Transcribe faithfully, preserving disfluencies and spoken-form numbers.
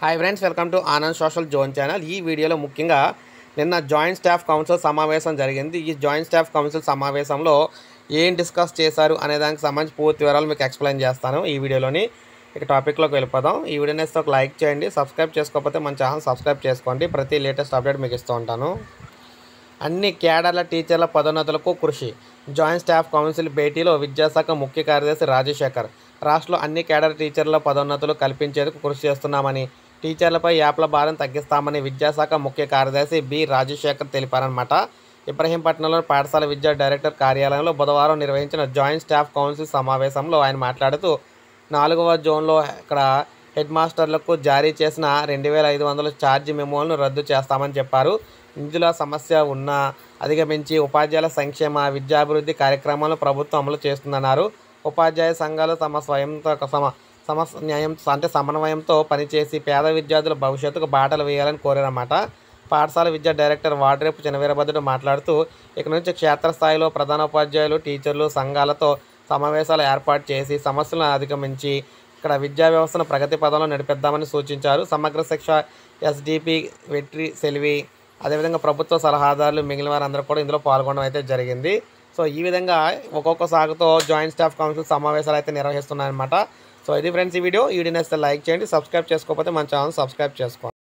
Hi friends, welcome to Anand social zone channel. ఈ వీడియోలో ముఖ్యంగా నిన్న జాయింట్ స్టాఫ్ కౌన్సిల్ సమావేశం జరిగింది. ఈ జాయింట్ స్టాఫ్ కౌన్సిల్ సమావేశంలో ఏం డిస్కస్ చేశారు అనే దానికి సంబంధించి పూర్తి వివరాలు మీకు ఎక్స్ప్లెయిన్ చేస్తాను ఈ వీడియోలోని. ఇక టాపిక్లోకి వెళ్ళిపోదాం. ఈ వీడియో నేస్తే ఒక లైక్ చేయండి, సబ్స్క్రైబ్ చేసుకోకపోతే మన ఛానల్ సబ్స్క్రైబ్ చేసుకోండి. ప్రతి లేటెస్ట్ అప్డేట్ మీకు ఇస్తూ ఉంటాను. అన్ని క్యాడర్ల టీచర్ల పదోన్నతులకు కృషి. జాయింట్ స్టాఫ్ కౌన్సిల్ భేటీలో విద్యాశాఖ ముఖ్య కార్యదర్శి రాజశేఖర్ రాష్ట్రంలో అన్ని క్యాడర్ టీచర్ల పదోన్నతులు కల్పించేందుకు కృషి చేస్తున్నామని, టీచర్లపై యాప్ల భారం తగ్గిస్తామని విద్యాశాఖ ముఖ్య కార్యదర్శి బి రాజశేఖర్ తెలిపారన్నమాట. ఇబ్రహీంపట్నంలో పాఠశాల విద్యా డైరెక్టర్ కార్యాలయంలో బుధవారం నిర్వహించిన జాయింట్ స్టాఫ్ కౌన్సిల్ సమావేశంలో ఆయన మాట్లాడుతూ, నాలుగవ జోన్లో ఇక్కడ హెడ్ మాస్టర్లకు జారీ చేసిన రెండు వేల ఐదు వందల ఛార్జీ మెమోలను రద్దు చేస్తామని చెప్పారు. నిధుల సమస్య ఉన్నా అధిగమించి ఉపాధ్యాయుల సంక్షేమ విద్యాభివృద్ధి కార్యక్రమాలను ప్రభుత్వం అమలు చేస్తుందన్నారు. ఉపాధ్యాయ సంఘాలు తమ స్వయంతో సమ సమన్వయం అంటే సమన్వయంతో పనిచేసి పేద విద్యార్థుల భవిష్యత్తుకు బాటలు వేయాలని కోరారన్నమాట. పాఠశాల విద్యా డైరెక్టర్ వాడ్రేపు చినవీరభద్రుడు మాట్లాడుతూ, ఇక నుంచి క్షేత్రస్థాయిలో ప్రధానోపాధ్యాయులు టీచర్లు సంఘాలతో సమావేశాలు ఏర్పాటు చేసి సమస్యలను అధిగమించి ఇక్కడ విద్యా వ్యవస్థను ప్రగతి పదంలో నడిపిద్దామని సూచించారు. సమగ్ర శిక్ష ఎస్డిపి వెట్రి సెల్వి అదేవిధంగా ప్రభుత్వ సలహాదారులు మిగిలిన వారందరూ కూడా ఇందులో పాల్గొనడం అయితే జరిగింది. సో ఈ విధంగా ఒక్కొక్క సాగుతో జాయింట్ స్టాఫ్ కౌన్సిల్ సమావేశాలు అయితే నిర్వహిస్తున్నాయన్నమాట. సో ఇది ఫ్రెండ్స్ ఈ వీడియో. ఈ వీడియో నచ్చితే లైక్ చేయండి, సబ్స్క్రైబ్ చేసుకోకపోతే మన ఛానల్ సబ్స్క్రైబ్ చేసుకోండి.